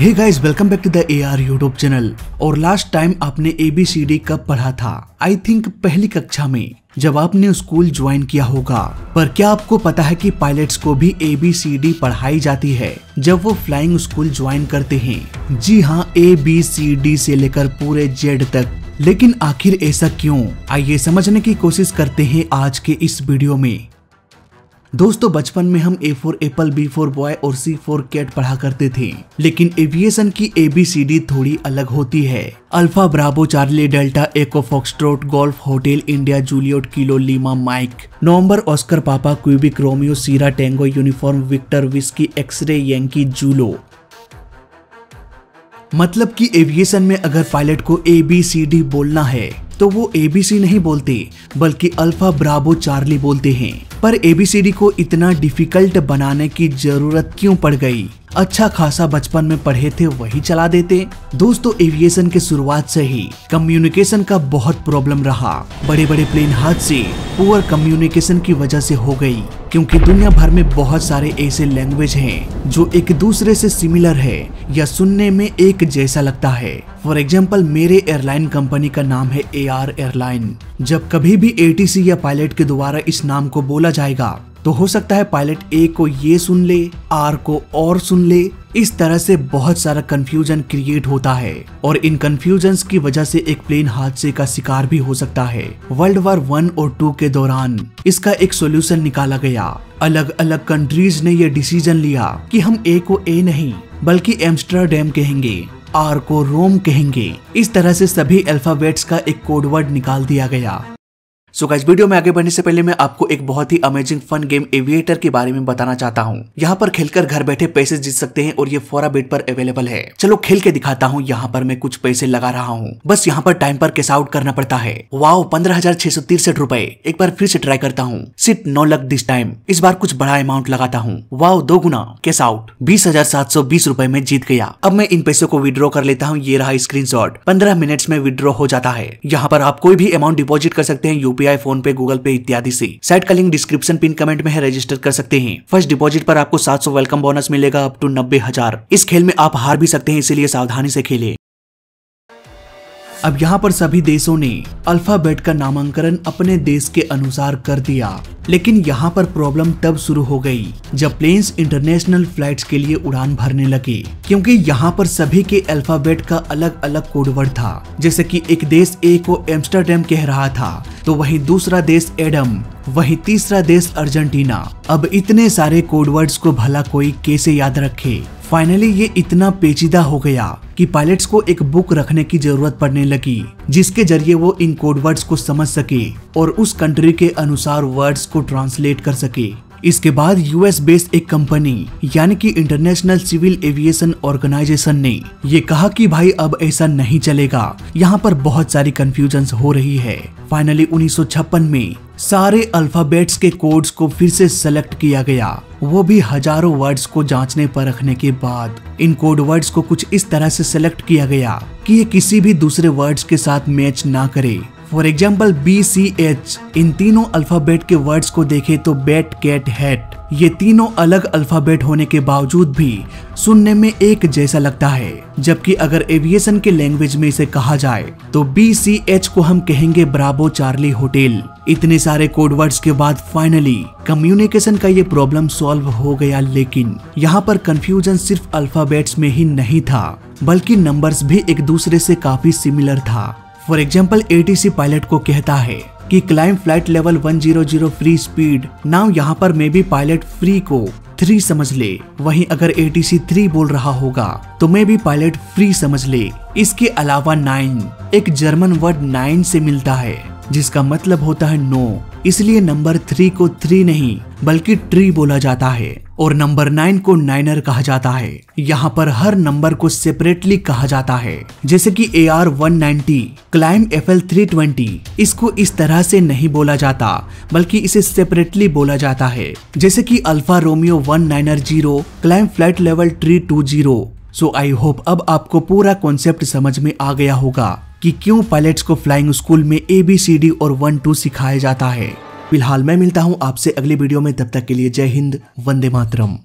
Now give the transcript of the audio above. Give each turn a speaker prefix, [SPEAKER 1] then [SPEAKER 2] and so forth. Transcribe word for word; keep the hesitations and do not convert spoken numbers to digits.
[SPEAKER 1] Hey guys, welcome back to the A R YouTube channel. और last time आपने A B C D कब पढ़ा था? I think पहली कक्षा में, जब आपने स्कूल ज्वाइन किया होगा। पर क्या आपको पता है कि पायलट्स को भी ए बी सी डी पढ़ाई जाती है जब वो फ्लाइंग स्कूल ज्वाइन करते हैं? जी हाँ, ए बी सी डी से लेकर पूरे जेड तक। लेकिन आखिर ऐसा क्यों? आइए समझने की कोशिश करते हैं आज के इस वीडियो में। दोस्तों, बचपन में हम A for apple, B for boy और सी फॉर कैट पढ़ा करते थे, लेकिन एविएशन की ए बी सी डी थोड़ी अलग होती है। Alfa, bravo, charlie, delta, echo, foxtrot, golf, hotel, India, juliet, kilo, lima, mike, november, oscar, papa, quebec, romeo, sierra, tango, uniform, victor, whiskey, xray, yankee, zulu. मतलब कि एविएशन में अगर pilot को ए B C D बोलना है तो वो ए B सी नहीं बोलते, बल्कि अल्फा, ब्रावो, चार्ली बोलते हैं। पर ए बी सी डी को इतना डिफिकल्ट बनाने की जरूरत क्यों पड़ गई? अच्छा खासा बचपन में पढ़े थे वही चला देते। दोस्तों, एविएशन के शुरुआत से ही कम्युनिकेशन का बहुत प्रॉब्लम रहा। बड़े बड़े प्लेन हादसे पुअर कम्युनिकेशन की वजह से हो गई, क्योंकि दुनिया भर में बहुत सारे ऐसे लैंग्वेज हैं जो एक दूसरे से सिमिलर है या सुनने में एक जैसा लगता है। फॉर एग्जाम्पल, मेरे एयरलाइन कंपनी का नाम है ए आर एयरलाइन। जब कभी भी ए टी सी या पायलट के द्वारा इस नाम को बोला जाएगा तो हो सकता है पायलट ए को ये सुन ले, आर को और सुन ले। इस तरह से बहुत सारा कंफ्यूजन क्रिएट होता है और इन कंफ्यूजन्स की वजह से एक प्लेन हादसे का शिकार भी हो सकता है। वर्ल्ड वार वन और टू के दौरान इसका एक सॉल्यूशन निकाला गया। अलग अलग कंट्रीज ने ये डिसीजन लिया कि हम ए को ए नहीं बल्कि एम्स्टर्डम कहेंगे, आर को रोम कहेंगे। इस तरह से सभी अल्फाबेट्स का एक कोड वर्ड निकाल दिया गया। सो गाइस, वीडियो में आगे बढ़ने से पहले मैं आपको एक बहुत ही अमेजिंग फन गेम एविएटर के बारे में बताना चाहता हूँ। यहाँ पर खेलकर घर बैठे पैसे जीत सकते हैं और ये फोरा बेट पर अवेलेबल है। चलो खेल के दिखाता हूँ। यहाँ पर मैं कुछ पैसे लगा रहा हूँ, बस यहाँ पर टाइम पर कैश आउट करना पड़ता है। वाओ, पंद्रह हजार छह सौ तिरसठ रुपए। एक बार फिर से ट्राई करता हूँ। Shit no luck this time. इस बार कुछ बड़ा अमाउंट लगाता हूँ। वाओ, दो गुना कैश आउट। बीस हजार सात सौ बीस रुपए में जीत गया। अब मैं इन पैसों को विड्रॉ कर लेता हूँ। ये रहा स्क्रीनशॉट। पंद्रह मिनट्स में विड्रॉ हो जाता है। यहाँ पर आप कोई भी अमाउंट डिपॉजिट कर सकते हैं, यूपीआई, फोन पे, गूगल पे इत्यादि से। साइट का लिंक डिस्क्रिप्शन पिन कमेंट में है, रजिस्टर कर सकते हैं। फर्स्ट डिपॉजिट पर आपको सात सौ वेलकम बोनस मिलेगा अप टू नब्बे हजार। इस खेल में आप हार भी सकते हैं, इसीलिए सावधानी से खेलें। अब यहाँ पर सभी देशों ने अल्फाबेट का नामांकन अपने देश के अनुसार कर दिया, लेकिन यहाँ पर प्रॉब्लम तब शुरू हो गई जब प्लेन्स इंटरनेशनल फ्लाइट्स के लिए उड़ान भरने लगे, क्योंकि यहाँ पर सभी के अल्फाबेट का अलग अलग कोडवर्ड था। जैसे कि एक देश ए को एम्स्टर्डम कह रहा था, तो वहीं दूसरा देश एडम, वहीं तीसरा देश अर्जेंटीना। अब इतने सारे कोडवर्ड्स को भला कोई कैसे याद रखे? फाइनली ये इतना पेचीदा हो गया कि पायलट्स को एक बुक रखने की जरूरत पड़ने लगी, जिसके जरिए वो इन कोडवर्ड्स को समझ सके और उस कंट्री के अनुसार वर्ड्स को ट्रांसलेट कर सके। इसके बाद यू एस बेस्ड एक कंपनी यानी कि इंटरनेशनल सिविल एविएशन ऑर्गेनाइजेशन ने ये कहा कि भाई अब ऐसा नहीं चलेगा, यहाँ पर बहुत सारी कंफ्यूजन्स हो रही है। फाइनली उन्नीस सौ छप्पन में सारे अल्फाबेट्स के कोड्स को फिर से सेलेक्ट किया गया, वो भी हजारों वर्ड्स को जांचने परखने के बाद। इन कोड वर्ड्स को कुछ इस तरह से सेलेक्ट किया गया कि ये किसी भी दूसरे वर्ड्स के साथ मैच ना करे। For example, B C H. इन तीनों अल्फाबेट के वर्ड्स को देखें तो बैट, कैट, हैट, ये तीनों अलग अल्फाबेट होने के बावजूद भी सुनने में एक जैसा लगता है। जबकि अगर एविएशन के लैंग्वेज में इसे कहा जाए तो बी सी एच को हम कहेंगे ब्रावो, चार्ली, होटल। इतने सारे कोड वर्ड्स के बाद फाइनली कम्युनिकेशन का ये प्रॉब्लम सॉल्व हो गया। लेकिन यहाँ पर कंफ्यूजन सिर्फ अल्फाबेट्स में ही नहीं था, बल्कि नंबर्स भी एक दूसरे से काफी सिमिलर था। For example, A T C pilot को कहता है कि climb flight level one zero zero free speed. Now यहाँ पर मे बी पायलट फ्री को थ्री समझ ले, वहीं अगर ए टी सी थ्री बोल रहा होगा तो मे बी पायलट फ्री समझ ले। इसके अलावा नाइन, एक जर्मन वर्ड नाइन से मिलता है जिसका मतलब होता है नो, इसलिए नंबर थ्री को थ्री नहीं बल्कि ट्री बोला जाता है और नंबर नाइन को नाइनर कहा जाता है। यहाँ पर हर नंबर को सेपरेटली कहा जाता है, जैसे कि A R one ninety, climb F L three twenty. इसको इस तरह से नहीं बोला जाता बल्कि इसे सेपरेटली बोला जाता है, जैसे कि alfa romeo one niner zero, climb flight level three two zero. So I hope अब आपको पूरा कॉन्सेप्ट समझ में आ गया होगा कि क्यों पायलट्स को फ्लाइंग स्कूल में ए बी सी डी और वन टू सिखाया जाता है। फिलहाल मैं मिलता हूँ आपसे अगली वीडियो में, तब तक के लिए जय हिंद, वंदे मातरम।